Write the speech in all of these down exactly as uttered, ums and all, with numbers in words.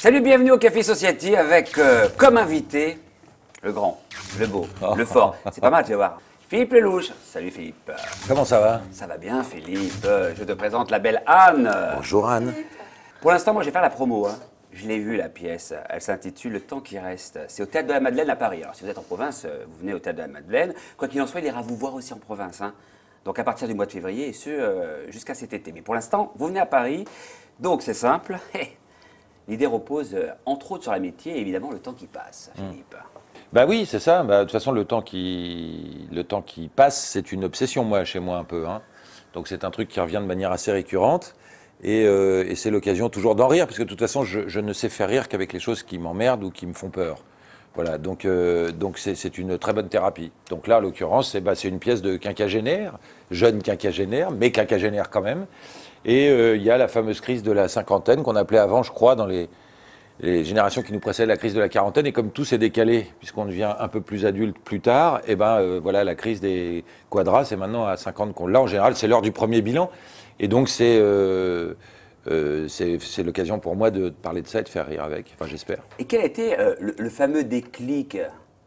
Salut, bienvenue au Café Society avec euh, comme invité le grand, le beau, le fort. C'est pas mal, tu vas voir. Philippe Lelouch. Salut Philippe. Comment ça va? Ça va bien Philippe. Euh, Je te présente la belle Anne. Bonjour Anne. Pour l'instant, moi je vais faire la promo. Hein. Je l'ai vue la pièce. Elle s'intitule Le temps qui reste. C'est au Théâtre de la Madeleine à Paris. Alors si vous êtes en province, euh, vous venez au Théâtre de la Madeleine. Quoi qu'il en soit, il ira vous voir aussi en province. Hein. Donc à partir du mois de février et ce euh, jusqu'à cet été. Mais pour l'instant, vous venez à Paris. Donc c'est simple. L'idée repose euh, entre autres sur l'amitié et évidemment le temps qui passe, Philippe. Bah oui, c'est ça. Bah, de toute façon, le temps qui, le temps qui passe, c'est une obsession, moi, chez moi, un peu. Hein. Donc c'est un truc qui revient de manière assez récurrente. Et, euh, et c'est l'occasion toujours d'en rire, parce que de toute façon, je, je ne sais faire rire qu'avec les choses qui m'emmerdent ou qui me font peur. Voilà, donc euh, donc c'est, c'est une très bonne thérapie. Donc là, en l'occurrence, c'est, bah, c'est une pièce de quinquagénaire, jeune quinquagénaire, mais quinquagénaire quand même. Et euh, il y a la fameuse crise de la cinquantaine qu'on appelait avant, je crois, dans les, les générations qui nous précèdent, la crise de la quarantaine. Et comme tout s'est décalé, puisqu'on devient un peu plus adulte plus tard, et ben euh, voilà, la crise des quadras, c'est maintenant à cinquante qu'on l'a. En général, c'est l'heure du premier bilan. Et donc c'est euh, euh, c'est, c'est l'occasion pour moi de parler de ça et de faire rire avec. Enfin, j'espère. Et quel a été euh, le, le fameux déclic?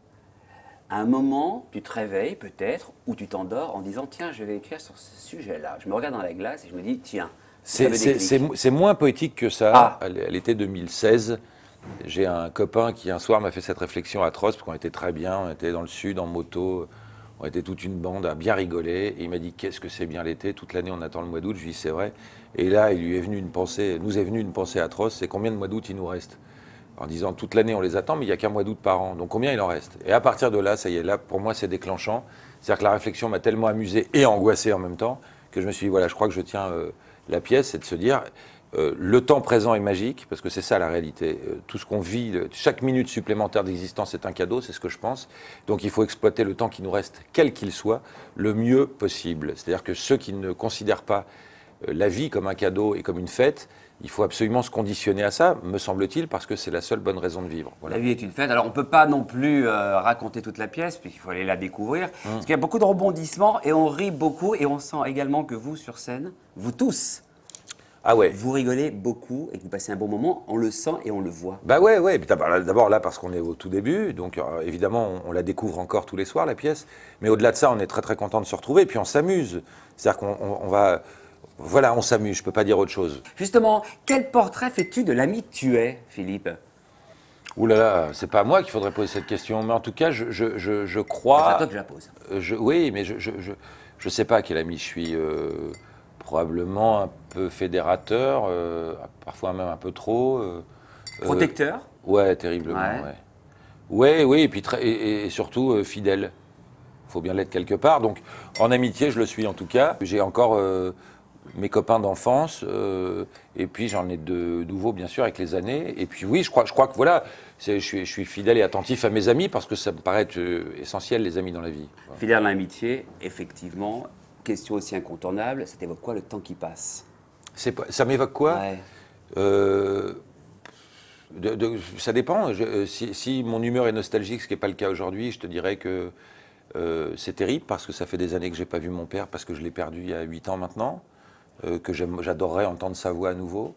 À un moment, tu te réveilles peut-être, ou tu t'endors en disant tiens, je vais écrire sur ce sujet-là. Je me regarde dans la glace et je me dis tiens. C'est, c'est, c'est, c'est moins poétique que ça. Ah. À l'été deux mille seize, j'ai un copain qui un soir m'a fait cette réflexion atroce, parce qu'on était très bien, on était dans le sud en moto, on était toute une bande à bien rigoler, et il m'a dit qu'est-ce que c'est bien l'été, toute l'année on attend le mois d'août, je lui ai dit c'est vrai. Et là, il lui est venu une pensée, nous est venue une pensée atroce, c'est combien de mois d'août il nous reste? En disant toute l'année on les attend, mais il n'y a qu'un mois d'août par an. Donc combien il en reste? Et à partir de là, ça y est, là pour moi c'est déclenchant. C'est-à-dire que la réflexion m'a tellement amusé et angoissé en même temps que je me suis dit voilà, je crois que je tiens euh, la pièce, c'est de se dire euh, le temps présent est magique, parce que c'est ça la réalité. Euh, tout ce qu'on vit, le, chaque minute supplémentaire d'existence est un cadeau, c'est ce que je pense. Donc il faut exploiter le temps qui nous reste, quel qu'il soit, le mieux possible. C'est-à-dire que ceux qui ne considèrent pas euh, la vie comme un cadeau et comme une fête, il faut absolument se conditionner à ça, me semble-t-il, parce que c'est la seule bonne raison de vivre. Voilà. La vie est une fête. Alors, on ne peut pas non plus euh, raconter toute la pièce, puisqu'il faut aller la découvrir. Mmh. Parce qu'il y a beaucoup de rebondissements et on rit beaucoup. Et on sent également que vous, sur scène, vous tous, ah ouais. vous rigolez beaucoup et que vous passez un bon moment. On le sent et on le voit. Bah ouais, ouais. D'abord là, parce qu'on est au tout début. Donc, euh, évidemment, on, on la découvre encore tous les soirs, la pièce. Mais au-delà de ça, on est très, très content de se retrouver. Et puis, on s'amuse. C'est-à-dire qu'on on, on va... Voilà, on s'amuse, je ne peux pas dire autre chose. Justement, quel portrait fais-tu de l'ami que tu es, Philippe? Ouh là là, c'est pas à moi qu'il faudrait poser cette question, mais en tout cas, je, je, je, je crois... C'est à toi que je la pose. Euh, je, oui, mais je ne je, je, je sais pas quel ami je suis. Euh, probablement un peu fédérateur, euh, parfois même un peu trop. Euh, Protecteur? euh, Ouais, terriblement, ouais. Ouais, ouais, oui, et puis très, et, et surtout euh, fidèle. Il faut bien l'être quelque part. Donc, en amitié, je le suis en tout cas. J'ai encore... Euh, mes copains d'enfance, euh, et puis j'en ai de nouveaux, bien sûr, avec les années. Et puis oui, je crois, je crois que voilà, c'est, je, suis, je suis fidèle et attentif à mes amis, parce que ça me paraît être, euh, essentiel, les amis dans la vie. Voilà. Fidèle à l'amitié, effectivement. Question aussi incontournable, ça t'évoque quoi le temps qui passe? C'est, ça m'évoque quoi? Ouais. euh, de, de, Ça dépend. Je, si, si mon humeur est nostalgique, ce qui n'est pas le cas aujourd'hui, je te dirais que euh, c'est terrible, parce que ça fait des années que je n'ai pas vu mon père, parce que je l'ai perdu il y a huit ans maintenant. Euh, que j'adorerais entendre sa voix à nouveau,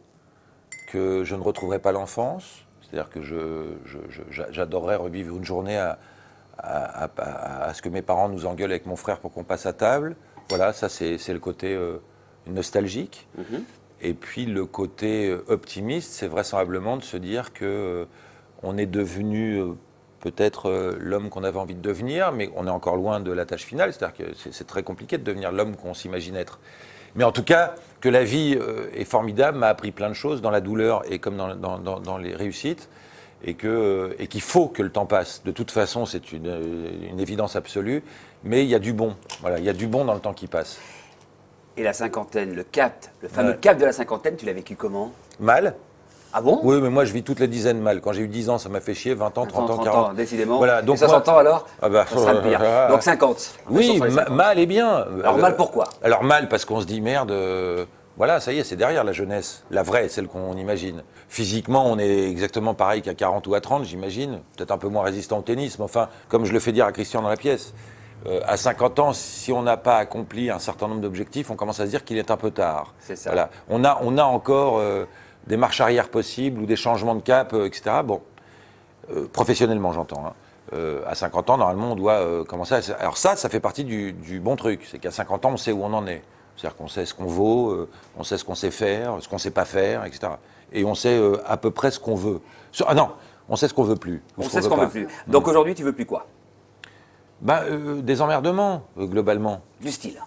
que je ne retrouverai pas l'enfance, c'est-à-dire que je, je, je, j'adorerais revivre une journée à, à, à, à ce que mes parents nous engueulent avec mon frère pour qu'on passe à table. Voilà, ça c'est, c'est le côté euh, nostalgique. Mm-hmm. Et puis le côté optimiste, c'est vraisemblablement de se dire que euh, on est devenu euh, peut-être euh, l'homme qu'on avait envie de devenir, mais on est encore loin de la tâche finale, c'est-à-dire que c'est, c'est très compliqué de devenir l'homme qu'on s'imagine être. Mais en tout cas, que la vie euh, est formidable, m'a appris plein de choses dans la douleur et comme dans, dans, dans, dans les réussites, et, que, euh, et qu'il faut que le temps passe. De toute façon, c'est une, une évidence absolue, mais il y a du bon. Voilà, il y a du bon dans le temps qui passe. Et la cinquantaine, le cap, le fameux ouais. cap de la cinquantaine, tu l'as vécu comment? Mal. Ah bon? Oui, mais moi je vis toutes les dizaines mal. Quand j'ai eu dix ans, ça m'a fait chier, vingt ans, trente ans, quarante ans, décidément. Voilà, donc et soixante moi... ans alors? Ah bah, ça sera le pire. Donc cinquante. Oui, ma mal est bien. Alors mal pourquoi? Alors mal parce qu'on se dit merde, euh, voilà, ça y est, c'est derrière la jeunesse. La vraie, celle qu'on imagine. Physiquement, on est exactement pareil qu'à quarante ou à trente, j'imagine. Peut-être un peu moins résistant au tennis, mais enfin, comme je le fais dire à Christian dans la pièce. Euh, à cinquante ans, si on n'a pas accompli un certain nombre d'objectifs, on commence à se dire qu'il est un peu tard. C'est ça. Voilà. On a, on a encore... Euh, des marches arrière possibles ou des changements de cap, euh, et cetera. Bon, euh, professionnellement, j'entends. Hein. Euh, à cinquante ans, normalement, on doit euh, commencer à... Alors ça, ça fait partie du, du bon truc. C'est qu'à cinquante ans, on sait où on en est. C'est-à-dire qu'on sait ce qu'on vaut, euh, on sait ce qu'on sait faire, ce qu'on ne sait pas faire, et cetera. Et on sait euh, à peu près ce qu'on veut. Ah non, on sait ce qu'on veut plus. On ce sait ce qu'on veut veut plus. Donc mmh. aujourd'hui, tu veux plus quoi? Bah, euh, des emmerdements, euh, globalement. Du style.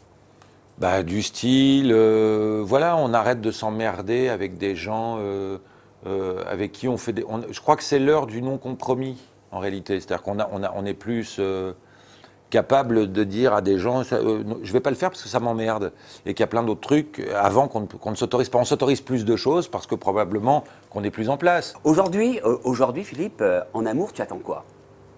Bah, du style, euh, voilà, on arrête de s'emmerder avec des gens euh, euh, avec qui on fait des... On, je crois que c'est l'heure du non-compromis, en réalité. C'est-à-dire qu'on a, on a, on est plus euh, capable de dire à des gens, ça, euh, je ne vais pas le faire parce que ça m'emmerde. Et qu'il y a plein d'autres trucs avant qu'on ne, qu'on ne s'autorise pas. On s'autorise plus de choses parce que probablement qu'on est plus en place. Aujourd'hui, euh, aujourd'hui Philippe, euh, en amour, tu attends quoi?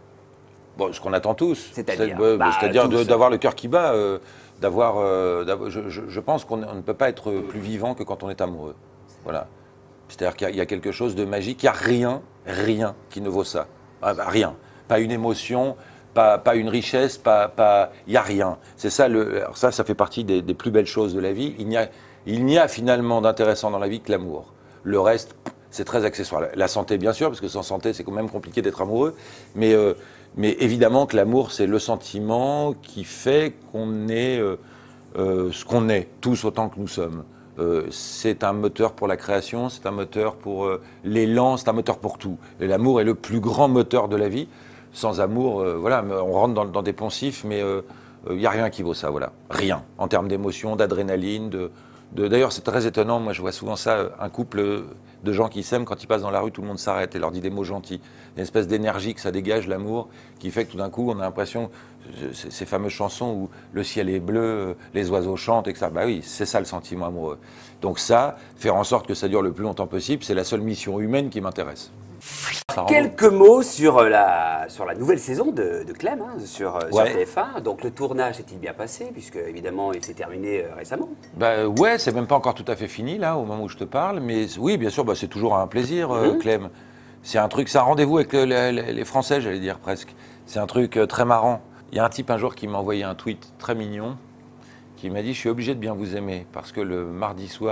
Bon, ce qu'on attend tous. C'est-à-dire C'est, bah, c'est-à-dire tous. de, d'avoir le cœur qui bat. Euh, d'avoir, euh, d'avoir je, je, je pense qu'on ne peut pas être plus vivant que quand on est amoureux. Voilà. C'est-à-dire qu'il y a, il y a quelque chose de magique. Il n'y a rien, rien qui ne vaut ça. Rien. Pas une émotion, pas, pas une richesse, pas, pas, il n'y a rien. C'est ça, le, alors ça, ça fait partie des, des plus belles choses de la vie. Il n'y a, il n'y a finalement d'intéressant dans la vie que l'amour. Le reste, c'est très accessoire. La santé, bien sûr, parce que sans santé, c'est quand même compliqué d'être amoureux. Mais... Euh, Mais évidemment que l'amour, c'est le sentiment qui fait qu'on est euh, euh, ce qu'on est, tous autant que nous sommes. Euh, c'est un moteur pour la création, c'est un moteur pour euh, l'élan, c'est un moteur pour tout. Et l'amour est le plus grand moteur de la vie. Sans amour, euh, voilà, on rentre dans, dans des poncifs, mais il euh, n'y a rien qui vaut ça, voilà. Rien. En termes d'émotion, d'adrénaline, de... De, d'ailleurs, c'est très étonnant, moi je vois souvent ça, un couple de gens qui s'aiment, quand ils passent dans la rue, tout le monde s'arrête et leur dit des mots gentils. Il y a une espèce d'énergie que ça dégage, l'amour, qui fait que tout d'un coup, on a l'impression, ces fameuses chansons où le ciel est bleu, les oiseaux chantent, et cetera. Bah oui, c'est ça le sentiment amoureux. Donc ça, faire en sorte que ça dure le plus longtemps possible, c'est la seule mission humaine qui m'intéresse. Quelques mots sur la, sur la nouvelle saison de, de Clem, hein, sur, ouais. sur T F un. Donc le tournage s'est-il bien passé, puisque évidemment il s'est terminé euh, récemment? Bah ouais, c'est même pas encore tout à fait fini là, au moment où je te parle, mais oui, bien sûr, bah, c'est toujours un plaisir, euh, mmh. Clem. C'est un truc, c'est un rendez-vous avec le, le, les Français, j'allais dire presque. C'est un truc euh, très marrant. Il y a un type un jour qui m'a envoyé un tweet très mignon, qui m'a dit « Je suis obligé de bien vous aimer, parce que le mardi soir... »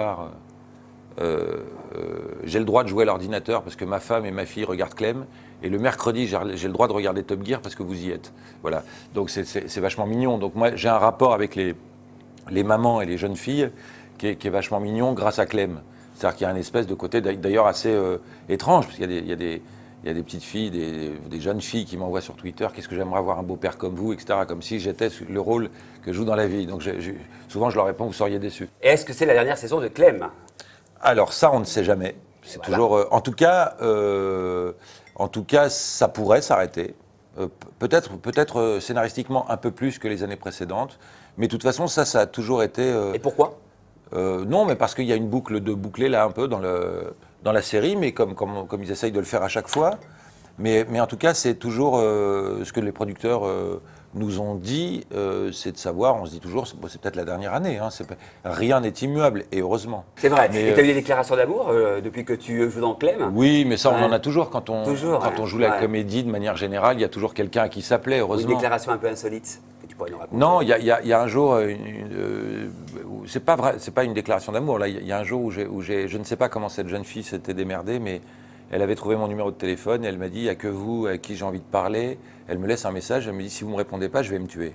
Euh, euh, j'ai le droit de jouer à l'ordinateur parce que ma femme et ma fille regardent Clem, et le mercredi j'ai le droit de regarder Top Gear parce que vous y êtes. Voilà. Donc c'est, c'est, c'est vachement mignon. Donc moi j'ai un rapport avec les, les mamans et les jeunes filles qui est, qui est vachement mignon grâce à Clem. C'est-à-dire qu'il y a une espèce de côté d'ailleurs assez euh, étrange, parce qu'il y a des, il y a des, il y a des petites filles, des, des jeunes filles qui m'envoient sur Twitter « Qu'est-ce que j'aimerais avoir un beau-père comme vous » et cetera. Comme si j'étais le rôle que je joue dans la vie. Donc je, je, souvent je leur réponds « Vous seriez déçus ». Et est-ce que c'est la dernière saison de Clem? Alors ça, on ne sait jamais. C'est voilà. toujours. Euh, en tout cas, euh, en tout cas, ça pourrait s'arrêter. Euh, peut-être, peut-être euh, scénaristiquement un peu plus que les années précédentes. Mais de toute façon, ça, ça a toujours été. Euh, Et pourquoi? euh, Non, mais parce qu'il y a une boucle de boucler là un peu dans le dans la série, mais comme comme comme ils essayent de le faire à chaque fois. Mais mais en tout cas, c'est toujours euh, ce que les producteurs euh, nous ont dit, euh, c'est de savoir, on se dit toujours, c'est, bon, c'est peut-être la dernière année, hein, c'est, rien n'est immuable, et heureusement. C'est vrai. Mais, et tu as eu des déclarations d'amour euh, depuis que tu joues dans Clem? Oui, mais ça, on ouais. en a toujours. Quand on, toujours, quand ouais. on joue la ouais. comédie, de manière générale, il y a toujours quelqu'un à qui s'appelait, heureusement. Une déclaration un peu insolite que tu pourrais nous raconter? Non, il y a, y a, y a un jour, une, une, euh, c'est pas vrai, c'est pas une déclaration d'amour, là. Il y a un jour où, j'ai, où j'ai, je ne sais pas comment cette jeune fille s'était démerdée, mais elle avait trouvé mon numéro de téléphone et elle m'a dit, il n'y a que vous à qui j'ai envie de parler. Elle me laisse un message, elle me dit, si vous ne me répondez pas, je vais me tuer.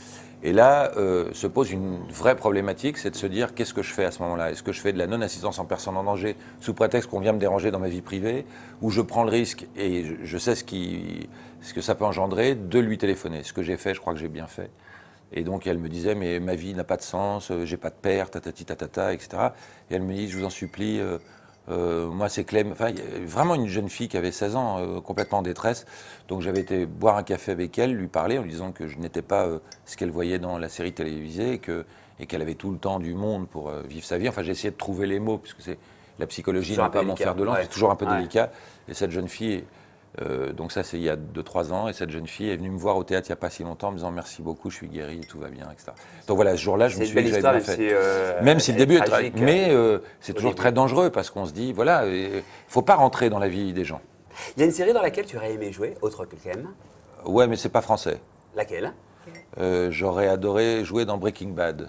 Et là, euh, se pose une vraie problématique, c'est de se dire, qu'est-ce que je fais à ce moment-là? Est-ce que je fais de la non-assistance en personne en danger sous prétexte qu'on vient me déranger dans ma vie privée, ou je prends le risque, et je, je sais ce, qui, ce que ça peut engendrer, de lui téléphoner? Ce que j'ai fait, je crois que j'ai bien fait. Et donc elle me disait, mais ma vie n'a pas de sens, j'ai pas de père, tatati tatata, et cetera. Et elle me dit, je vous en supplie, euh, Euh, moi, c'est Clem. Enfin, vraiment une jeune fille qui avait seize ans, euh, complètement en détresse. Donc, j'avais été boire un café avec elle, lui parler en lui disant que je n'étais pas euh, ce qu'elle voyait dans la série télévisée et, que, et qu'elle avait tout le temps du monde pour euh, vivre sa vie. Enfin, j'ai essayé de trouver les mots, puisque c'est, la psychologie n'est pas mon fer de lance, ouais. C'est toujours un peu ouais. délicat. Et cette jeune fille, euh, donc ça, c'est il y a deux trois ans, et cette jeune fille est venue me voir au théâtre il n'y a pas si longtemps en me disant merci beaucoup, je suis guérie, tout va bien, et cetera. Donc voilà, ce jour-là, je c'est me suis dit que j'avais bien fait. Si, euh, même si le début est tragique, très... Mais euh, c'est toujours début. Très dangereux parce qu'on se dit, voilà, il ne faut pas rentrer dans la vie des gens. Il y a une série dans laquelle tu aurais aimé jouer, autre que Clem. Ouais, mais c'est pas français. Laquelle? euh, J'aurais adoré jouer dans Breaking Bad.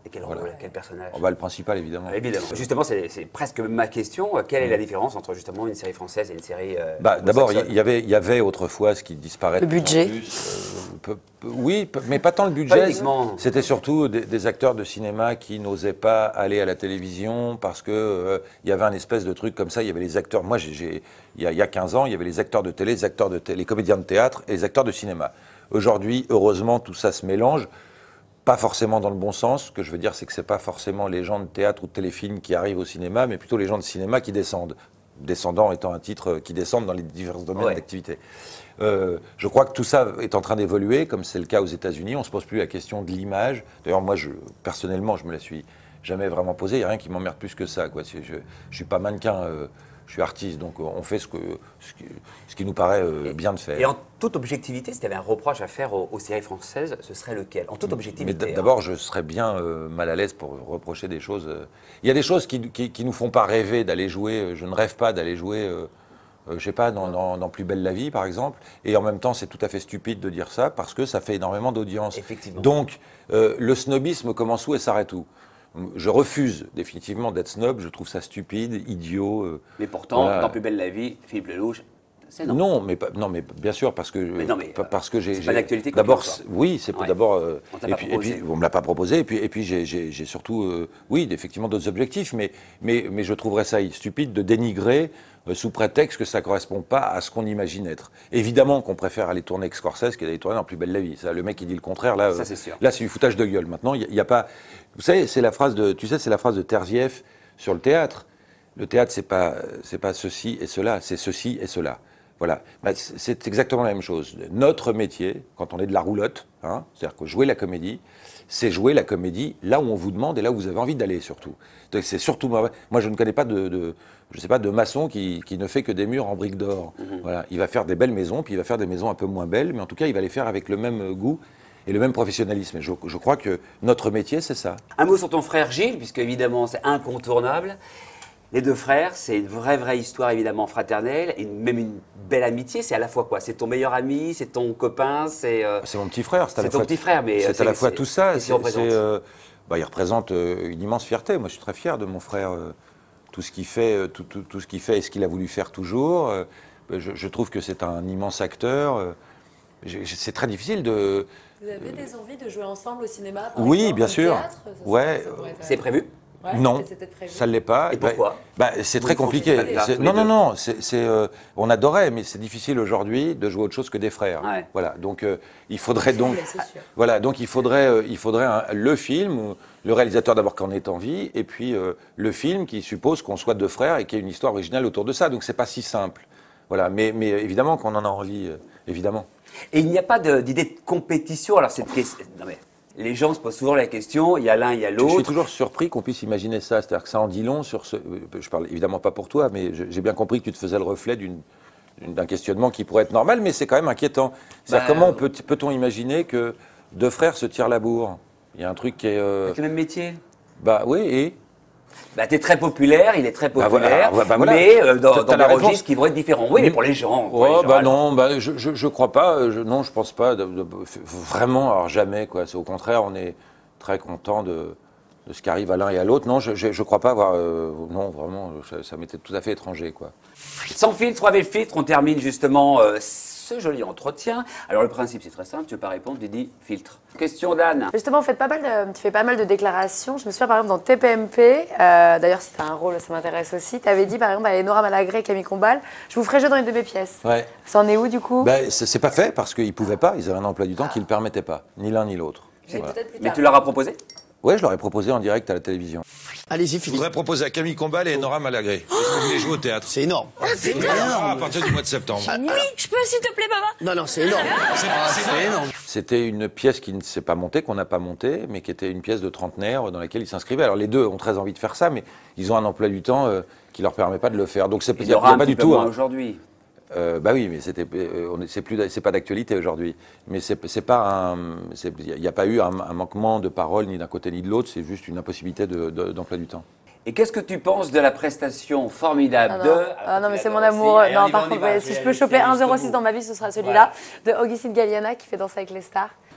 Et quel Voilà. rôle, quel personnage? Oh, bah, le principal, évidemment. Ah, évidemment. Justement, c'est c'est presque ma question. Quelle est la différence entre justement une série française et une série euh, Bah, D'abord, il anglo-saxonne? y avait, il y avait autrefois ce qui disparaît Le de plus en budget. plus, euh, peu- peu- oui, peu- mais pas tant le Pas budget. uniquement. C'était surtout des, des acteurs de cinéma qui n'osaient pas aller à la télévision parce que euh, il y avait un espèce de truc comme ça. Il y avait les acteurs. Moi, j'ai, j'ai- il y, a, il y a quinze ans, il y avait les acteurs de télé, les acteurs de télé, les comédiens de théâtre et les acteurs de cinéma. Aujourd'hui, heureusement, tout ça se mélange. Pas forcément dans le bon sens. Ce que je veux dire, c'est que c'est pas forcément les gens de théâtre ou de téléfilm qui arrivent au cinéma, mais plutôt les gens de cinéma qui descendent. Descendant étant un titre euh, qui descendent dans les divers domaines Ouais. d'activité. Euh, je crois que tout ça est en train d'évoluer, comme c'est le cas aux États-Unis. On se pose plus la question de l'image. D'ailleurs, moi, je, personnellement, je me la suis jamais vraiment posée. Il n'y a rien qui m'emmerde plus que ça, quoi. Je, je, je suis pas mannequin. Euh, je suis artiste, donc on fait ce, que, ce, qui, ce qui nous paraît euh, bien de faire. Et en toute objectivité, si tu avais un reproche à faire aux, aux séries françaises, ce serait lequel? En toute Mais objectivité. d'abord, je serais bien euh, mal à l'aise pour reprocher des choses. euh. Il y a des choses qui, qui, qui nous font pas rêver d'aller jouer. Je ne rêve pas d'aller jouer, euh, euh, je sais pas, dans, dans, dans Plus belle la vie, par exemple. Et en même temps, c'est tout à fait stupide de dire ça parce que ça fait énormément d'audience. Effectivement. Donc, euh, le snobisme commence où et s'arrête où? Je refuse définitivement d'être snob. Je trouve ça stupide, idiot. euh, Mais pourtant, voilà. dans Plus belle la vie, Philippe Lelouch, c'est non. Non, mais pas- non, mais bien sûr parce que Mais non, mais, pa- parce que j'ai c'est pas j'ai- d'actualité quoi d'abord qu'il en soit. c'est- oui, c'est Ouais. d'abord euh, On t'a et pas puis, et proposé. puis on me l'a pas proposé et puis et puis j'ai- j'ai j'ai surtout euh, oui, effectivement d'autres objectifs, mais mais mais je trouverais ça stupide de dénigrer euh, sous prétexte que ça correspond pas à ce qu'on imagine être. Évidemment qu'on préfère aller tourner avec Scorsese qu'aller tourner dans Plus belle la vie. Ça, le mec qui dit le contraire là, Ça, euh, c'est sûr. là c'est du foutage de gueule. Maintenant, il y, a- il y a pas, vous savez, c'est la phrase de, tu sais, c'est la phrase de Terzieff sur le théâtre. Le théâtre, c'est pas c'est pas ceci et cela, c'est ceci et cela. Voilà, bah, c'est c'est exactement la même chose. Notre métier, quand on est de la roulotte, hein, c'est-à-dire que jouer la comédie, c'est jouer la comédie là où on vous demande et là où vous avez envie d'aller surtout. Donc c'est surtout moi, moi je ne connais pas de, de je sais pas de maçon qui, qui ne fait que des murs en briques d'or. Mhm. Voilà, il va faire des belles maisons, puis il va faire des maisons un peu moins belles, mais en tout cas il va les faire avec le même goût et le même professionnalisme. Et je, je crois que notre métier c'est ça. Un mot sur ton frère Gilles, puisque évidemment c'est incontournable. Les deux frères, c'est une vraie, vraie histoire évidemment fraternelle, et même une belle amitié. C'est à la fois quoi? C'est ton meilleur ami, c'est ton copain, c'est. euh, C'est mon petit frère. C'est à la C'est ton fois- petit frère, mais, euh, c'est à c'est- la fois c'est- tout ça. qu'est-ce qu'il c'est- représente c'est, euh, bah, il représente euh, une immense fierté. Moi, je suis très fier de mon frère. euh, tout ce qu'il fait, euh, tout, tout- tout ce qu'il fait et ce qu'il a voulu faire toujours. euh, je, je trouve que c'est un immense acteur. euh, j'ai- j'ai- c'est très difficile de. Vous avez des envies de jouer ensemble au cinéma par Oui, exemple, bien au sûr. théâtre Ça, ça- Ouais, ça pourrait être, C'est euh, prévu? ouais, Non, c'est peut-être prévu. ça ne l'est pas. Et Bah, pourquoi? bah, C'est Vous très ne compliqué. franchissez pas le C'est- pas, tous Non, les non, deux. non. c'est- c'est, euh, on adorait, mais c'est difficile aujourd'hui de jouer autre chose que des frères. Ouais. Voilà. Donc, euh, il faudrait donc. C'est sûr. Voilà, donc il faudrait, euh, il faudrait un- le film, ou le réalisateur d'abord qu'en est en vie, et puis euh, le film qui suppose qu'on soit deux frères et qu'il y ait une histoire originale autour de ça. Donc c'est pas si simple. Voilà, mais, mais évidemment qu'on en a envie, euh, évidemment. Et il n'y a pas de- d'idée de compétition. Alors cette question. Non mais. Les gens se posent souvent la question, il y a l'un, il y a Je suis l'autre. toujours surpris qu'on puisse imaginer ça. C'est-à-dire que ça en dit long sur ce. Je parle évidemment pas pour toi, mais je- j'ai bien compris que tu te faisais le reflet d'une d'un questionnement qui pourrait être normal, mais c'est quand même inquiétant. C'est-à-dire Bah, comment on peut, peut-on imaginer que deux frères se tirent la bourre? Il y a un truc qui est. euh, Avec le même métier. Bah oui, et. Bah, t'es très populaire, il est très Bah, populaire, voilà, bah, voilà. mais euh, dans, T'as- dans t'as la des réponse. registres qui vont être différents. Oui, mais pour les gens. pour les Oh, gens, bah alors. non, bah, je, je, je crois pas. Je, non, je pense pas. de- de- vraiment, alors jamais, quoi. C'est au contraire, on est très content de, de ce qui arrive à l'un et à l'autre. Non, je, je, je crois pas avoir. euh, non, vraiment, ça, ça m'était tout à fait étranger, quoi. Sans filtre ou avec filtre, on termine justement euh, ce joli entretien. Alors le principe, c'est très simple, tu veux pas répondre, tu dis filtre. Question d'Anne. Justement, vous faites pas mal de- tu fais pas mal de déclarations. Je me souviens par exemple dans T P M P, euh, d'ailleurs si tu as un rôle, ça m'intéresse aussi, tu avais dit par exemple à Enora Malagré et Camille Combal, je vous ferai jouer dans une de mes pièces. Ouais. Ça en est où du coup Ben, c'est c'est pas fait parce qu'ils pouvaient pas. Ils avaient un emploi du temps qui le permettait pas, ni l'un ni l'autre. Mais Voilà. peut-être plus Mais tard. tu leur as proposé? Ouais, je leur ai proposé en direct à la télévision. Allez-y, Je Philippe. voudrais proposer à Camille Combal et Nora Malagré. Est-ce que vous voulez jouer au théâtre? C'est énorme. C'est Ah, à partir du mois de septembre. Oui, je peux s'il te plaît, papa? Non, non, c'est énorme. Ah, c'est énorme. C'était une pièce qui ne s'est pas montée, qu'on n'a pas montée, mais qui était une pièce de trentenaire dans laquelle ils s'inscrivaient. Alors les deux ont très envie de faire ça, mais ils ont un emploi du temps euh, qui leur permet pas de le faire. Donc c'est Il il y n'y a, aura un pas petit du peu tout. moins hein. aujourd'hui. Euh, bah oui, mais c'était, euh, on est- c'est plus, c'est pas d'actualité aujourd'hui. Mais c'est, c'est pas un, c'est- il n'y a pas eu un, un manquement de parole ni d'un côté ni de l'autre. C'est juste une impossibilité de, de- d'emploi du temps. Et qu'est-ce que tu penses de la prestation formidable Ah de... non, Alors, Ah non, tu mais c'est l'adores mon amour. aussi. Allez, on Non, y va, par on y contre, va. ouais, Je si vais je aller peux choper jusqu'au un zéro bout. six dans ma vie, ce sera celui-là, de Augustine Galliana qui fait Danser avec les stars.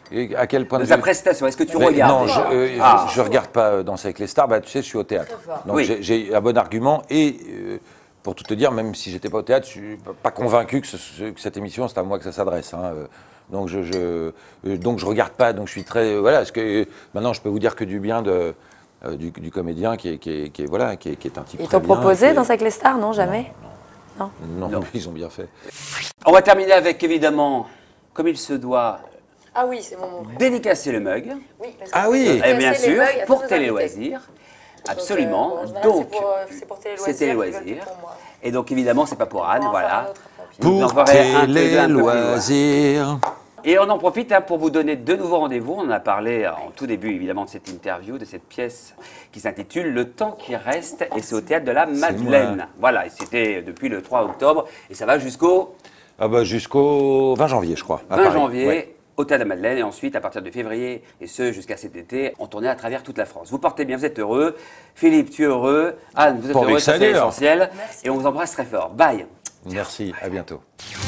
Et à quel point De de sa vue prestation, est-ce que tu Mais regardes Non, déjà je, euh, Ah. je, je regarde pas euh, Danser avec les stars. Bah, tu sais, je suis au théâtre. Très fort. Donc Oui. j'ai- j'ai un bon argument. Et euh, pour tout te dire, même si j'étais pas au théâtre, je suis pas convaincu que, ce- ce- que cette émission, c'est à moi que ça s'adresse. Hein. Euh, Donc je, je, euh, donc je regarde pas. Donc je suis très euh, voilà. Parce que euh, maintenant, je peux vous dire que du bien de, euh, du, du comédien qui est, qui est, qui est- voilà, qui est, qui est un type. Ils très t'ont bien, proposé qui est- Danser avec les stars, non? Jamais? Non, Non. ils ont bien fait. On va terminer avec, évidemment, comme il se doit, Ah oui, c'est mon moment. dédicacer le mug. Oui, parce Ah que oui. c'est Et bien dédicacer les sûr, mugs à pour tous nos Télé invités. Loisirs. Donc, Absolument. euh, bon, en général, Donc, c'est pour, euh, c'est pour Télé c'est Loisirs, Télé ils veulent Loisirs. tout pour moi. Et donc, évidemment, c'est pas pour Anne, On va en faire voilà. un autre après. Vous nous Pour enverrez un, tous les deux, Télé un peu plus loin. Loisirs. Et on en profite hein, pour vous donner de nouveaux rendez-vous. On en a parlé en tout début, évidemment, de cette interview, de cette pièce qui s'intitule Le temps qui reste, et c'est au Théâtre de la Madeleine. Voilà, et c'était depuis le trois octobre, et ça va jusqu'au Ah bah jusqu'au vingt janvier, je crois. à vingt Paris. janvier. Ouais. Au Théâtre de la Madeleine, et ensuite, à partir de février, et ce jusqu'à cet été, on tournait à travers toute la France. Vous portez bien, vous êtes heureux. Philippe, tu es heureux. Anne, vous êtes Pourvu heureux, que ça ça c'est dure. essentiel. Merci. Et on vous embrasse très fort. Bye. Merci, à bientôt.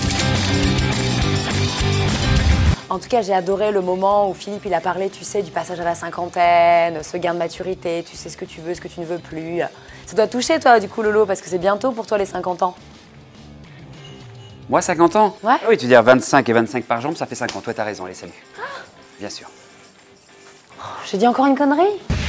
En tout cas, j'ai adoré le moment où Philippe il a parlé, tu sais, du passage à la cinquantaine, ce gain de maturité, tu sais ce que tu veux, ce que tu ne veux plus. Ça doit te toucher, toi, du coup, Lolo, parce que c'est bientôt pour toi les cinquante ans. Moi, cinquante ans Ouais. Ah oui, tu veux dire vingt-cinq et vingt-cinq par jambe, ça fait cinquante. Toi, t'as raison, allez, salut. Bien sûr. J'ai dit encore une connerie?